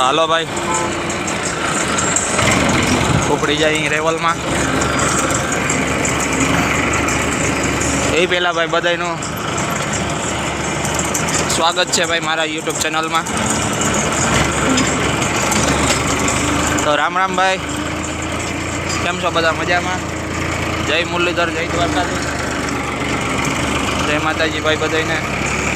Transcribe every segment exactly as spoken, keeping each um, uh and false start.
हालो भाई उपड़ी जाए रेवल में ए पहला भाई बधाईनु स्वागत है भाई मारा यूट्यूब चैनल में। तो राम राम भाई, केम छो बधा मजा में? जय मुरलीधर, जय द्वारकाधीश, जय माताजी भाई बधाई ने।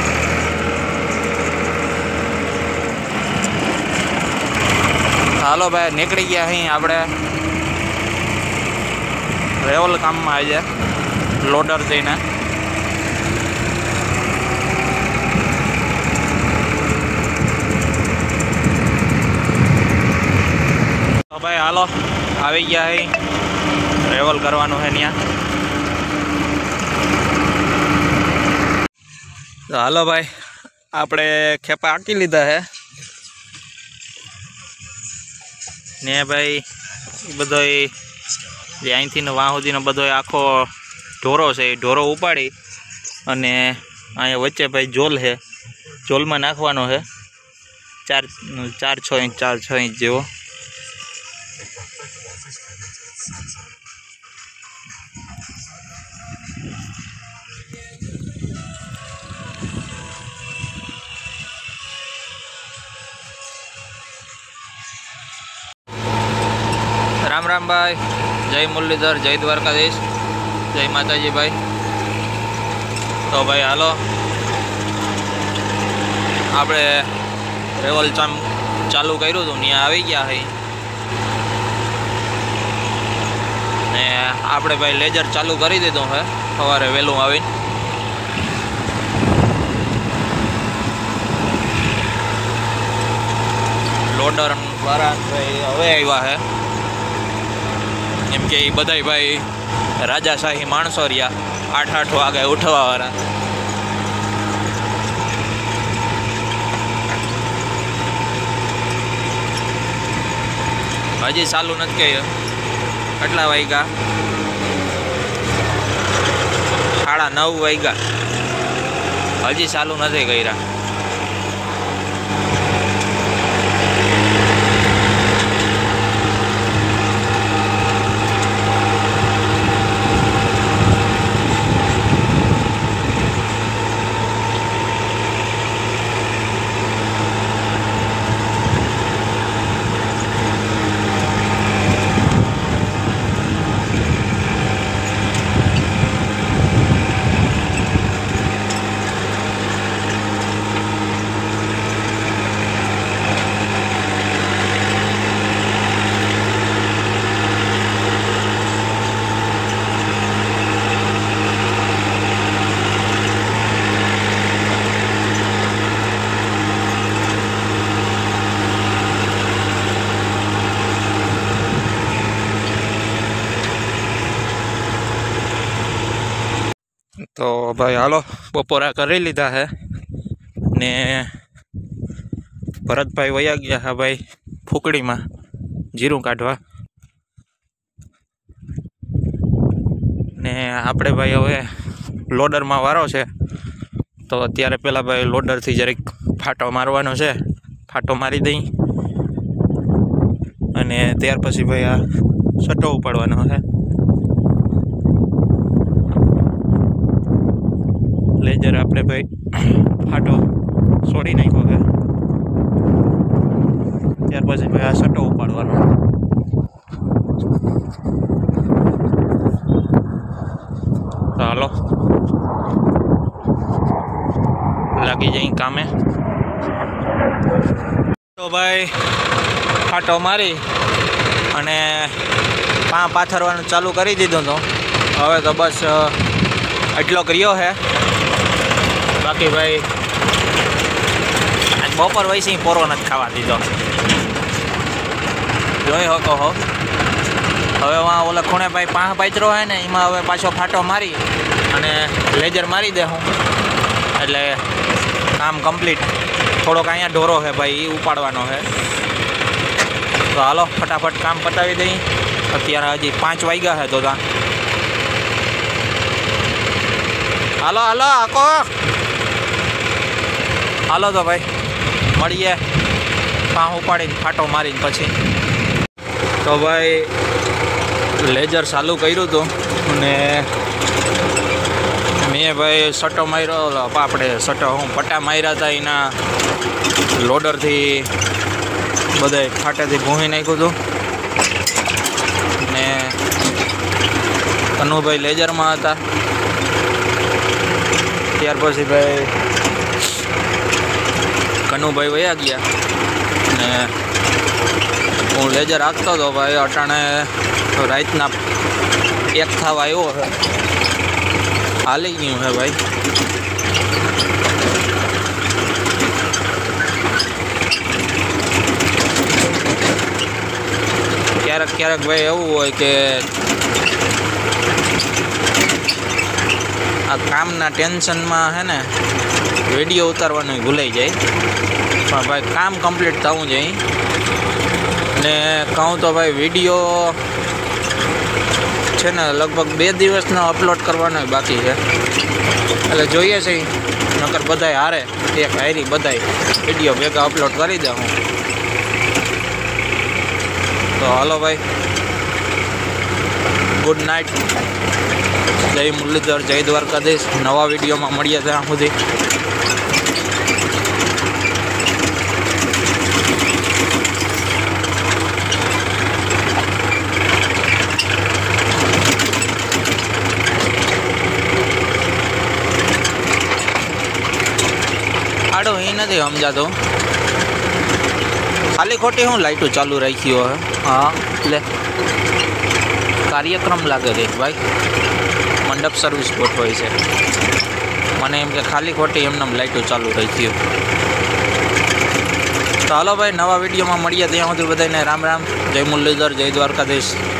हालो भाई निकली गया अहीं आपणे रेवल काम में आज लोडर थईने। तो भाई हालो આવી ગયા है रेवल करवानुं है ત્યાં। तो हालो भाई आपणे खेपा हांकी लीधा है ने भाई बधो जे अहींथी वाह सुधीनो बधो आखो ढोरो है, ढोरो उपाड़ी अने अहींया वच्चे भाई झोल है, झोल में नाखवानो है चार चार छ इंच चार छ इंच जेवो। राम राम भाई, जय मुरलीधर, जय द्वारकाधीश, जय माताजी भाई। तो भाई हालो आपणे रेवल चाम चालू कर्युं हतुं ત્યાં આવી ગયા है ने आपणे भाई लेजर चालू करी दीधुं है सवारे वहेलुं आवीने। लोडर वाळा भाई हवे आव्या है एम के बधाई भाई राजाशाही माणसो रह्या आठ आठ वागे उठवा वाळा। हजी चालू नथी कर्यो, કેટલા વાગ્યા? साढ़ा नौ वाग्या, हजी चालू नहीं कर्या। तो भाई हालो बपोरा कर लीधा है ने भरत भाई वया गया है भाई फूकड़ी में जीरू काढ़वा ने आपणे भाई हवे लोडर में वारो है। तो अत्यारे पहला भाई लोडर थी जरीक फाटो मारवानो है, फाटो मारी दई अने त्यार पछी भाई आ सट्टो उपाड़वानो है। लेजर आपणे भाई फाटो छोड़ी नाख्यो है, त्यार पछी भाई आ सट्टो उपाड़वानो। तो हालो लागी जाई कामे। तो भाई फाटो मारी अने पा पाथरवानुं चालू करी दीधुं तो हवे तो बस एटलो कर्यो है। बाकी भाई आज बपोर वैसे पोरो नहीं खावा दीधो, जोई हको हो। हवे वहाँ ओला खूणे भाई पाह पाचरो है ने एमां हवे पाछो फाटो मारी अने लेजर मारी दे हूँ एटले काम कम्प्लीट। थोड़ोक अहींया ढोरो है भाई उपाड़वानो है। तो हालो फटाफट काम पतावी दई। अत्यारे हजी पांच वाग्या है तो हालो हालो आको हालो। तो भाई મળીએ પાંહ ઉપાડીને ફાટો મારીને પછી તો ભાઈ લેઝર ચાલુ કર્યું હતું અને મેં ભાઈ સટ્ટો માર્યો આપણે સટ્ટો હું પટ્ટા માર્યા હતા એના લોડરથી બધા ફાટેથી ભૂંસી નાખ્યું હતું ને કનુભાઈ લેઝરમાં હતા. ત્યાર પછી ભાઈ કનુભાઈ વયા ગયા ને હું લેઝર હાંકતો હતો ભાઈ. અટાણે રાતના એક થવા આવ્યો છે, હાલી ગયું છે ભાઈ. ક્યારેક ક્યારેક ભાઈ એવું હોય કે આ કામના ટેન્શનમાં છે ને વિડીયો ઉતારવાનું ભૂલાઈ જાય, પણ ભાઈ કામ કમ્પ્લીટ થવું જોઈએ. ને કહું તો ભાઈ વિડીયો છે ને લગભગ બે દિવસનો અપલોડ કરવાનો બાકી છે, એટલે જોઈએ છે નકર બધાય હારે એક હારી બધાય વિડીયો ભેગા અપલોડ કરી દઉં. તો હાલો ભાઈ, ગુડ નાઇટ, જય મુરલીધર, જય દ્વારકાધીશ. નવા વિડીયોમાં મળીએ ત્યાં સુધી. આડો એ નથી સમજાતો, ખાલી ખોટી હું લાઇટો ચાલુ રાખ્યો હે. હા એટલે કાર્યક્રમ લાગે છે ભાઈ, મંડપ સર્વિસ ગોઠવાય છે. મને એમ કે ખાલી ખોટી એમને લાઇટો ચાલુ રાખી. તો હાલો ભાઈ, નવા વિડીયોમાં મળીએ ત્યાં સુધી બધાને રામ રામ, જય મુરલીધર, જય દ્વારકાધીશ.